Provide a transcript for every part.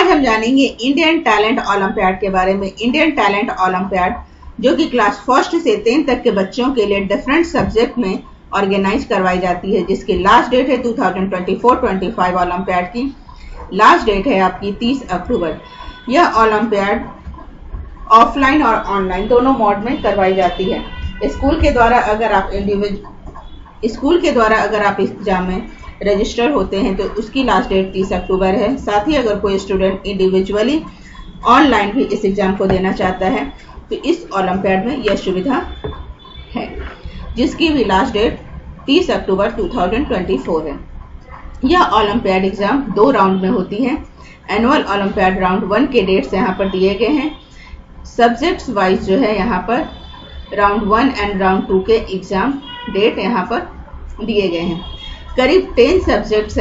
आज हम जानेंगे इंडियन टैलेंट ओलंपियाड के बारे में। इंडियन टैलेंट ओलंपियाड जो कि क्लास 1 से 10 तक के बच्चों के लिए डिफरेंट सब्जेक्ट में ऑर्गेनाइज करवाई जाती है, जिसकी लास्ट डेट है 2024-25 ओलंपियाड की लास्ट डेट है आपकी 30 अक्टूबर। यह ओलंपियाड ऑफलाइन और ऑनलाइन दोनों मोड में करवाई जाती है। स्कूल के द्वारा अगर आप एग्जाम में रजिस्टर होते हैं तो उसकी लास्ट डेट 30 अक्टूबर है। साथ ही अगर कोई स्टूडेंट इंडिविजुअली ऑनलाइन भी इस एग्जाम को देना चाहता है तो इस ओलंपियाड में यह सुविधा है, जिसकी भी लास्ट डेट 30 अक्टूबर 2024 है। यह ओलंपियाड एग्जाम 2 राउंड में होती है। एनुअल ओलंपियाड राउंड 1 के डेट्स यहाँ पर दिए गए हैं। सब्जेक्ट्स वाइज जो है यहाँ पर राउंड 1 एंड राउंड 2 के एग्जाम डेट यहाँ पर दिए गए हैं। करीब 8 सब्जेक्ट्स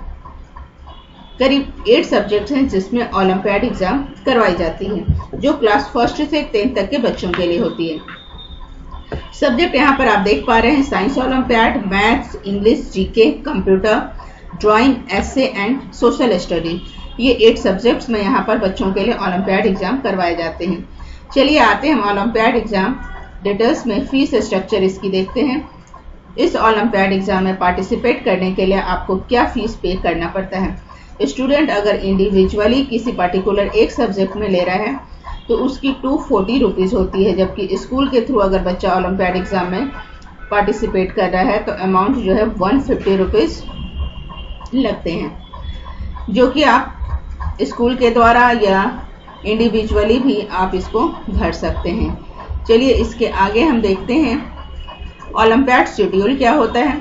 हैं जिसमें ओलंपियाड एग्जाम करवाई जाती है, जो क्लास 1 से 10 तक के बच्चों के लिए होती है। सब्जेक्ट यहाँ पर आप देख पा रहे हैं, science olympiad, maths, English, GK, computer, drawing, essay and social study. ये 8 सब्जेक्ट्स में यहाँ पर बच्चों के लिए ओलंपियाड एग्जाम करवाए जाते हैं। चलिए आते हैं हम ओलंपियाड एग्जाम डिटेल्स में। फीस स्ट्रक्चर इसकी देखते हैं। इस ओलंपियाड एग्जाम में पार्टिसिपेट करने के लिए आपको क्या फीस पे करना पड़ता है। स्टूडेंट अगर इंडिविजुअली किसी पर्टिकुलर एक सब्जेक्ट में ले रहा है तो उसकी 240 रुपीज़ होती है, जबकि स्कूल के थ्रू अगर बच्चा ओलंपियाड एग्जाम में पार्टिसिपेट कर रहा है तो अमाउंट जो है 150 रुपीज़ लगते हैं, जो कि आप स्कूल के द्वारा या इंडिविजुअली भी आप इसको भर सकते हैं। चलिए इसके आगे हम देखते हैं ओलंपियाड शेड्यूल क्या होता है।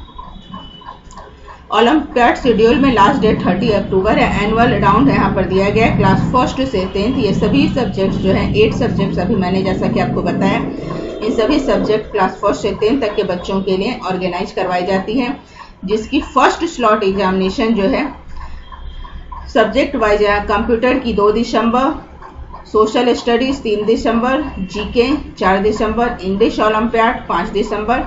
ओलंपियाड शेड्यूल में लास्ट डेट 30 अक्टूबर है। एनुअल राउंड यहाँ पर दिया गया है क्लास 1 से 10। ये सभी सब्जेक्ट्स जो हैं 8 सब्जेक्ट्स अभी मैंने जैसा कि आपको बताया, इन सभी सब्जेक्ट क्लास 1 से 10 तक के बच्चों के लिए ऑर्गेनाइज करवाई जाती है, जिसकी फर्स्ट स्लॉट एग्जामिनेशन जो है सब्जेक्ट वाइज है। कंप्यूटर की 2 दिसंबर, सोशल स्टडीज 3 दिसंबर, जीके 4 दिसंबर, इंग्लिश ओलंपियाड 5 दिसंबर,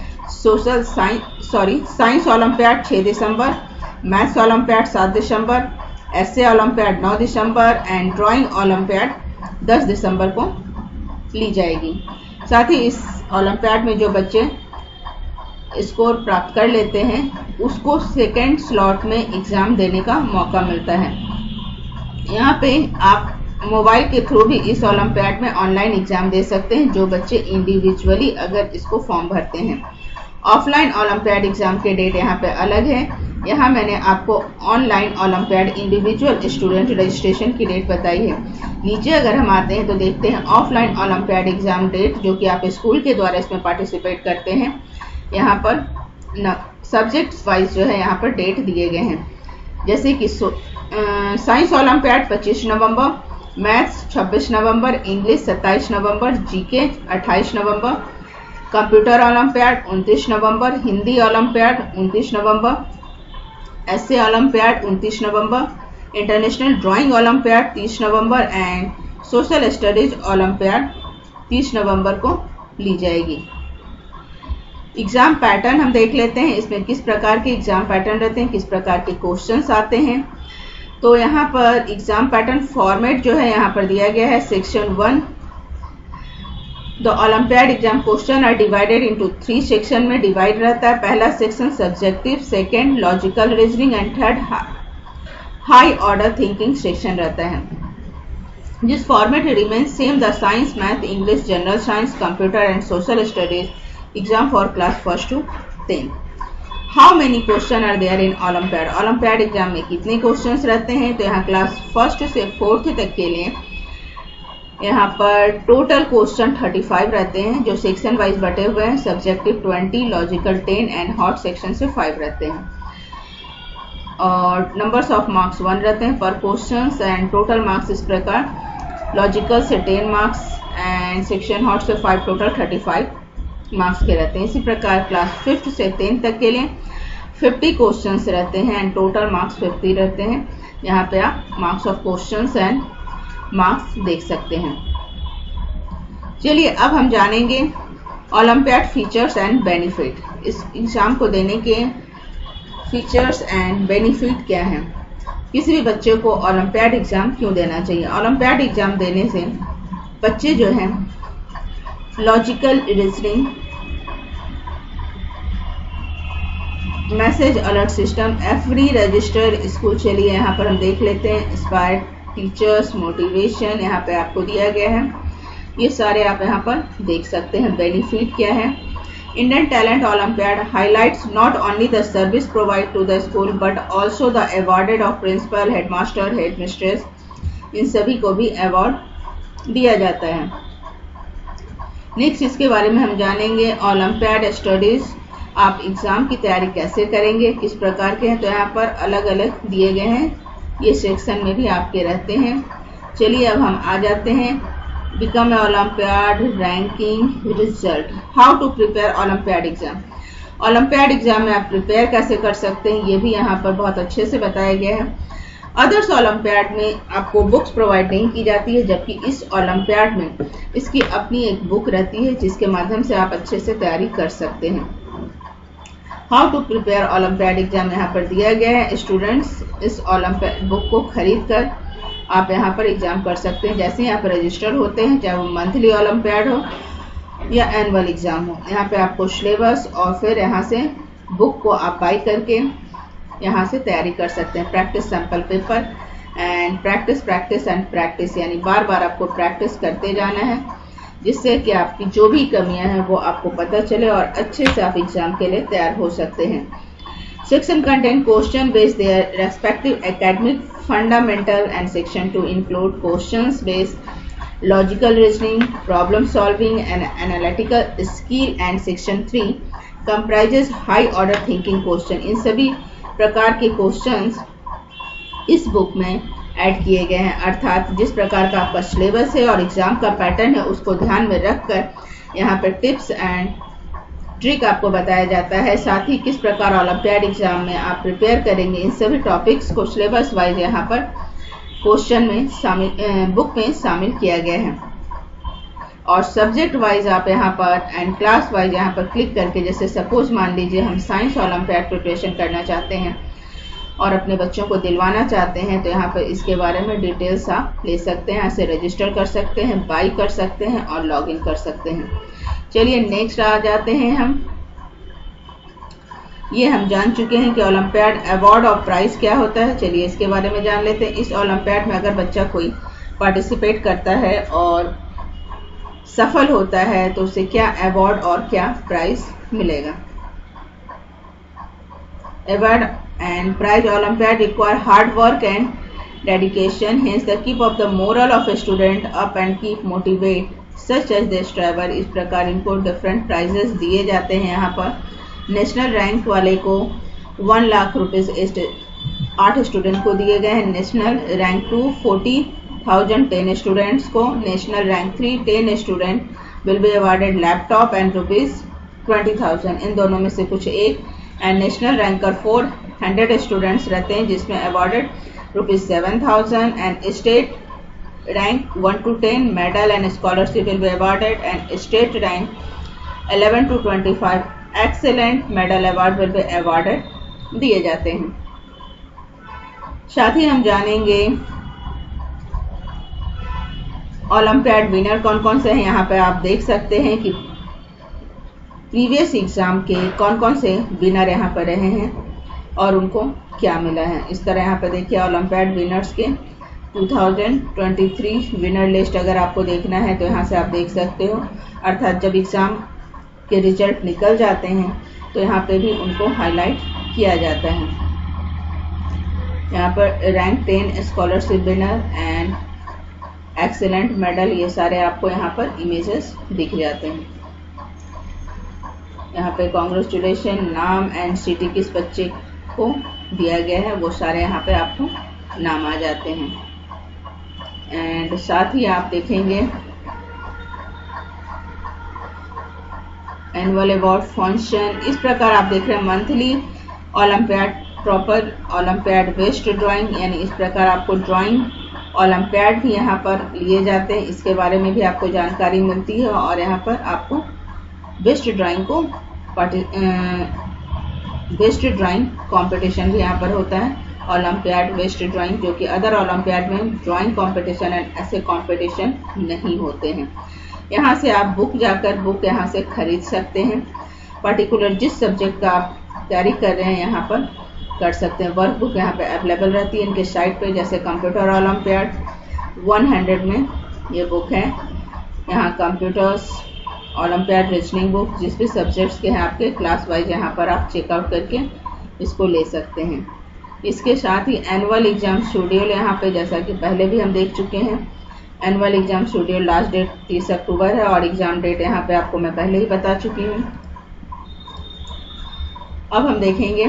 साइंस ओलंपियाड 6 दिसंबर, मैथ्स ओलंपियाड 7 दिसंबर, एसे ओलंपियाड 9 दिसंबर एंड ड्राइंग ओलंपियाड 10 दिसंबर को ली जाएगी। साथ ही इस ओलंपियाड में जो बच्चे स्कोर प्राप्त कर लेते हैं उसको सेकेंड स्लॉट में एग्जाम देने का मौका मिलता है। यहाँ पे आप मोबाइल के थ्रू भी इस ओलंपियाड में ऑनलाइन एग्जाम दे सकते हैं, जो बच्चे इंडिविजुअली अगर इसको फॉर्म भरते हैं। ऑफलाइन ओलंपियाड एग्जाम के डेट यहाँ पे अलग है। यहाँ मैंने आपको online olympiad individual student registration की डेट बताई है। नीचे अगर हम आते हैं तो देखते हैं ऑफलाइन ओलंपियाड एग्जाम डेट, जो कि आप स्कूल के द्वारा इसमें पार्टिसिपेट करते हैं। यहाँ पर सब्जेक्ट्स वाइज जो है यहाँ पर डेट दिए गए हैं, जैसे कि साइंस ओलंपियाड 25 नवंबर, मैथ्स 26 नवंबर, इंग्लिश 27 नवंबर, जीके 28 नवंबर, कंप्यूटर ओलंपियाड 29 नवंबर, हिंदी ओलंपियाड 29 नवंबर, एसे ओलंपियाड 29 नवंबर, इंटरनेशनल ड्राइंग ओलंपियाड 30 नवंबर एंड सोशल स्टडीज ओलंपियाड 30 नवंबर को ली जाएगी। एग्जाम पैटर्न हम देख लेते हैं, इसमें किस प्रकार के एग्जाम पैटर्न रहते हैं, किस प्रकार के क्वेश्चंस आते हैं। तो यहाँ पर एग्जाम पैटर्न फॉर्मेट जो है यहाँ पर दिया गया है। Section 1, the olympiad exam question are divided into 3 section में डिवाइड रहता है। पहला section subjective, second logical reasoning and third high order thinking section रहता है। जिस format remain same the science, math, English, general science, computer and social studies exam for class 1 to 10। How many question are there in olympiad. Olympiad exam में कितने questions रहते हैं, तो यहाँ class 1 से 4th तक के लिए यहाँ पर टोटल क्वेश्चन 35 रहते हैं, जो सेक्शन वाइज बटे हुए हैं। Subjective 20, logical 10 and HOT section से 5 रहते हैं। और नंबर्स ऑफ मार्क्स 1 रहते हैं पर क्वेश्चन एंड टोटल मार्क्स इस प्रकार, लॉजिकल से 10 मार्क्स एंड सेक्शन हॉट से 5, टोटल 35 मार्क्स के रहते हैं। इसी प्रकार क्लास 5th से 10th तक के लिए 50 क्वेश्चंस रहते हैं एंड टोटल मार्क्स 50 रहते हैं। यहाँ पे आप marks of questions and marks देख सकते हैं। चलिए अब हम जानेंगे ओलंपियाड फीचर्स एंड बेनिफिट। इस एग्जाम को देने के फीचर्स एंड बेनिफिट क्या हैं। किसी भी बच्चे को ओलंपियाड एग्जाम क्यों देना चाहिए? ओलंपियाड एग्जाम देने से बच्चे जो हैं logical reasoning, message alert system, every register school, चलिए यहाँ पर हम देख लेते हैं। इंस्पायर टीचर्स, मोटिवेशन यहाँ पे आपको दिया गया है, ये सारे आप यहाँ पर देख सकते हैं। बेनिफिट क्या है? Indian talent olympiad highlights not only the service provide to the school but also the awarded of principal, headmaster, headmistress, इन सभी को भी अवार्ड दिया जाता है। नेक्स्ट इसके बारे में हम जानेंगे। ओलंपियाड स्टडीज, आप एग्जाम की तैयारी कैसे करेंगे, किस प्रकार के हैं, तो यहाँ पर अलग अलग दिए गए हैं, ये सेक्शन में भी आपके रहते हैं। चलिए अब हम आ जाते हैं। Become a olympiad ranking result, how to prepare olympiad exam. Olympiad exam में आप प्रिपेयर कैसे कर सकते हैं, ये भी यहाँ पर बहुत अच्छे से बताया गया है। अदर्स ओलंपियाड में आपको बुक्स प्रोवाइड नहीं की जाती है, जबकि इस ओलंपियाड में इसकी अपनी एक बुक रहती है जिसके माध्यम से आप अच्छे से तैयारी कर सकते हैं। How to prepare olympiad exam यहाँ पर दिया गया है। स्टूडेंट्स इस ओलंपियाड बुक को खरीद कर आप यहाँ पर एग्जाम कर सकते हैं। जैसे यहाँ पर रजिस्टर होते हैं, चाहे वो मंथली ओलंपियाड हो या एनुअल एग्जाम हो, यहाँ पे आपको सिलेबस और फिर यहाँ से बुक को आप बाई करके यहाँ से तैयारी कर सकते हैं। Practice sample paper and practice practice and practice, यानी बार बार आपको प्रैक्टिस करते जाना है, जिससे कि आपकी जो भी कमियां हैं वो आपको पता चले और अच्छे से आप एग्जाम के लिए तैयार हो सकते हैं। Section content question based their respective academic fundamental and section 2 include questions based logical reasoning, problem solving and analytical skill and section 3 comprises high order thinking question. इन सभी प्रकार के क्वेश्चंस इस बुक में ऐड किए गए हैं, अर्थात जिस प्रकार का आपका सिलेबस है और एग्जाम का पैटर्न है उसको ध्यान में रखकर यहाँ पर टिप्स एंड ट्रिक आपको बताया जाता है। साथ ही किस प्रकार ओलंपियाड एग्जाम में आप प्रिपेयर करेंगे, इन सभी टॉपिक्स को सिलेबस वाइज यहाँ पर क्वेश्चन में शामिल, बुक में शामिल किया गया है। और सब्जेक्ट वाइज आप यहाँ पर एंड क्लास वाइज यहाँ पर क्लिक करके, जैसे सपोज मान लीजिए हम साइंस ओलंपियाड प्रिपरेशन करना चाहते हैं और अपने बच्चों को दिलवाना चाहते हैं, तो यहाँ पर इसके बारे में डिटेल्स आप ले सकते हैं, यहाँ से रजिस्टर कर सकते हैं, बाई कर सकते हैं और लॉग इन कर सकते हैं। चलिए नेक्स्ट आ जाते हैं हम। ये हम जान चुके हैं कि ओलंपियाड अवार्ड और प्राइज क्या होता है। चलिए इसके बारे में जान लेते हैं। इस ओलंपियाड में अगर बच्चा कोई पार्टिसिपेट करता है और सफल होता है तो उसे क्या अवार्ड और क्या प्राइज मिलेगा। Award and prize Olympiad require hard work and dedication, hence the keep of the moral of a student up and keep motivate such as they strive। इस प्रकार इनको डिफरेंट प्राइजेस दिए जाते हैं। यहाँ पर नेशनल रैंक वाले को 1 लाख रुपीज 8 स्टूडेंट को दिए गए हैं। नेशनल रैंक 2 40,000 10 स्टूडेंट्स को। National rank 3 10 student will be awarded laptop and ₹20,000, इन दोनों में से कुछ एक। एंड नेशनल रैंकर 400 स्टूडेंट्स रहते हैं जिसमें awarded ₹7,000 and state rank 1 to 10 medal and scholarship will be awarded and state rank 11 to 25 excellent medal award will be awarded दिए जाते हैं। साथ ही हम जानेंगे ओलंपियाड विनर कौन कौन से हैं। यहाँ पे आप देख सकते हैं कि प्रीवियस एग्जाम के कौन कौन से विनर यहाँ पर रहे हैं और उनको क्या मिला है। इस तरह यहाँ पर देखिए ओलंपियाड विनर्स के 2023 विनर लिस्ट अगर आपको देखना है तो यहाँ से आप देख सकते हो, अर्थात जब एग्जाम के रिजल्ट निकल जाते हैं तो यहाँ पे भी उनको हाईलाइट किया जाता है। यहाँ पर rank 10 scholarship winner and excellent medal, ये सारे आपको यहाँ पर इमेजेस दिख जाते हैं। यहाँ पे कांग्रेचुलेशन, नाम एंड सिटी किस बच्चे को दिया गया है वो सारे यहाँ पे आपको नाम आ जाते हैं। एंड साथ ही आप देखेंगे एनुअल अवार्ड फंक्शन। इस प्रकार आप देख रहे हैं monthly olympiad, proper olympiad based drawing, यानी इस प्रकार आपको ड्राइंग ओलंपियाड भी यहाँ पर लिए जाते हैं, इसके बारे में भी आपको जानकारी मिलती है। और यहाँ पर आपको बेस्ट ड्राइंग कंपटीशन भी यहाँ पर होता है ओलंपियाड वेस्ट ड्राइंग, जो कि अदर ओलंपियाड में ड्राइंग कंपटीशन एंड ऐसे कंपटीशन नहीं होते हैं। यहाँ से आप बुक जाकर बुक यहाँ से खरीद सकते हैं। पर्टिकुलर जिस सब्जेक्ट का आप तैयारी कर रहे हैं यहाँ पर कर सकते हैं। वर्क बुक यहाँ पे अवेलेबल रहती है इनके साइट पे, जैसे कंप्यूटर ओलंपियाड 100 में ये बुक है। यहाँ कंप्यूटर्स ओलंपियाड रीजनिंग बुक, जिस भी सब्जेक्ट्स के हैं आपके क्लास वाइज यहाँ पर आप चेकआउट करके इसको ले सकते हैं। इसके साथ ही एनुअल एग्जाम शेड्यूल यहाँ पे, जैसा कि पहले भी हम देख चुके हैं, annual exam schedule last date 30 अक्टूबर है और एग्जाम डेट यहाँ पे आपको मैं पहले ही बता चुकी हूँ। अब हम देखेंगे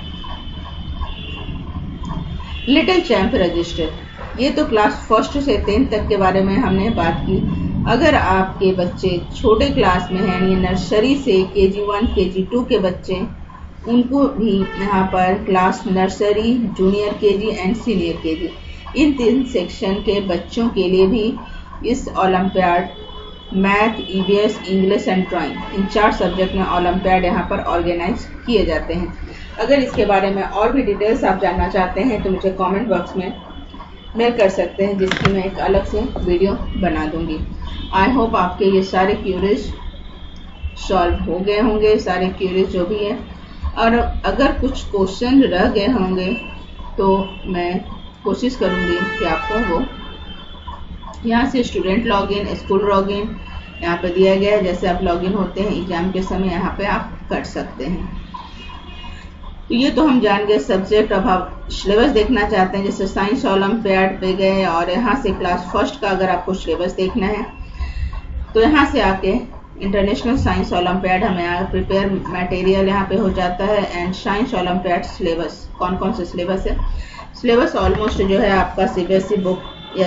लिटिल चैंप रजिस्टर। ये तो क्लास 1 से 10 तक के बारे में हमने बात की। अगर आपके बच्चे छोटे क्लास में हैं, यानी नर्सरी से KG1 KG2 के बच्चे, उनको भी यहाँ पर class nursery, junior KG and senior KG, इन 3 सेक्शन के बच्चों के लिए भी इस olympiad math, EVS, English and drawing, इन 4 सब्जेक्ट में ओलंपियाड यहाँ पर ऑर्गेनाइज किए जाते हैं। अगर इसके बारे में और भी डिटेल्स आप जानना चाहते हैं तो मुझे कमेंट बॉक्स में मेल कर सकते हैं, जिसकी मैं एक अलग से वीडियो बना दूंगी। आई होप आपके ये सारे क्यूरीज सॉल्व हो गए होंगे, सारे क्यूरीज जो भी है, और अगर कुछ क्वेश्चन रह गए होंगे तो मैं कोशिश करूंगी कि आपको वो यहाँ से स्टूडेंट लॉगिन, स्कूल लॉगिन यहाँ पे दिया गया है, जैसे आप लॉगिन होते हैं एग्जाम के समय यहाँ पे आप कर सकते हैं। तो ये तो हम जान गए सब्जेक्ट। अब आप सिलेबस देखना चाहते हैं, जैसे साइंस ओलंपियाड पे गए और यहाँ से क्लास 1 का अगर आपको सिलेबस देखना है तो यहाँ से आके इंटरनेशनल साइंस ओलंपियाड हमें यहाँ प्रिपेयर मटेरियल यहाँ पे हो जाता है, एंड साइंस ओलंपियाड सिलेबस, कौन कौन से सिलेबस है। सिलेबस ऑलमोस्ट जो है आपका CBSE बुक या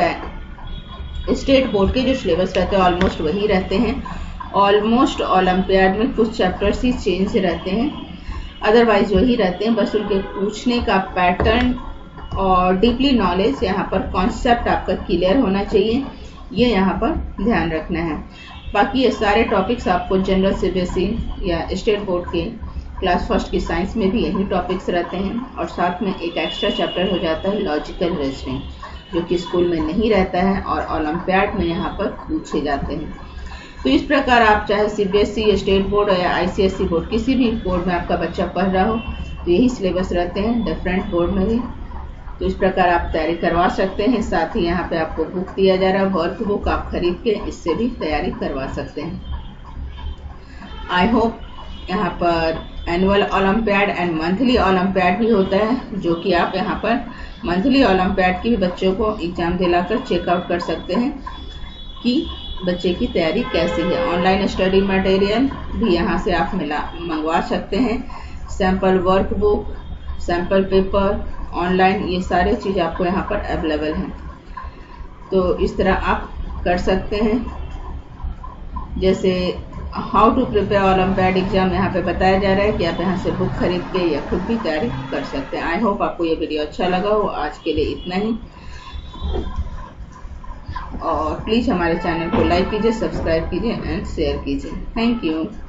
स्टेट बोर्ड के जो सिलेबस रहते हैं ऑलमोस्ट वही रहते हैं। ऑलमोस्ट ओलंपियाड में कुछ चैप्टर्स ही चेंज रहते हैं, अदरवाइज वही रहते हैं। बस उनके पूछने का पैटर्न और डीपली नॉलेज, यहाँ पर कॉन्सेप्ट आपका क्लियर होना चाहिए, ये यहाँ पर ध्यान रखना है। बाकी ये सारे टॉपिक्स आपको जनरल CBSE या स्टेट बोर्ड के क्लास 1 की साइंस में भी यही टॉपिक्स रहते हैं, और साथ में एक एक्स्ट्रा चैप्टर हो जाता है लॉजिकल रीजनिंग, जो कि स्कूल में नहीं रहता है और ओलंपियाड में यहाँ पर पूछे जाते हैं। तो इस प्रकार आप चाहे CBSE, स्टेट बोर्ड या ICSE बोर्ड, किसी भी बोर्ड में आपका बच्चा पढ़ रहा हो तो यही सिलेबस रहते हैं, डिफरेंट बोर्ड में भी। तो इस प्रकार आप तैयारी करवा सकते हैं। साथ ही यहाँ पे आपको बुक दिया जा रहा है, वर्क बुक आप खरीद के इससे भी तैयारी करवा सकते हैं। आई होप यहाँ पर annual olympiad and monthly olympiad भी होता है, जो कि आप यहाँ पर मंथली ओलंपियाड की भी बच्चों को एग्जाम दिलाकर चेकआउट कर सकते हैं कि बच्चे की तैयारी कैसी है। ऑनलाइन स्टडी मटेरियल भी यहाँ से आप मंगवा सकते हैं, sample work book, sample paper, online, ये सारे चीज़ आपको यहाँ पर अवेलेबल हैं। तो इस तरह आप कर सकते हैं। जैसे how to prepare olympiad exam यहाँ पे बताया जा रहा है कि आप यहाँ से बुक खरीद के या खुद भी तैयारी कर सकते हैं। आई होप आपको ये वीडियो अच्छा लगा हो। आज के लिए इतना ही, और प्लीज़ हमारे चैनल को लाइक कीजिए, सब्सक्राइब कीजिए एंड शेयर कीजिए। Thank you.